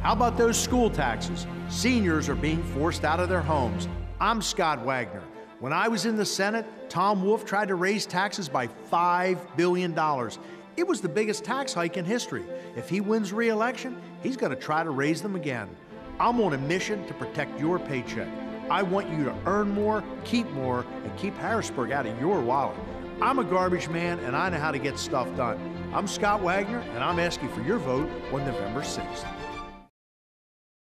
How about those school taxes? Seniors are being forced out of their homes. I'm Scott Wagner. When I was in the Senate, Tom Wolf tried to raise taxes by $5 billion. It was the biggest tax hike in history. If he wins re-election, he's going to try to raise them again. I'm on a mission to protect your paycheck. I want you to earn more, keep more, and keep Harrisburg out of your wallet. I'm a garbage man, and I know how to get stuff done. I'm Scott Wagner, and I'm asking for your vote on November 6th.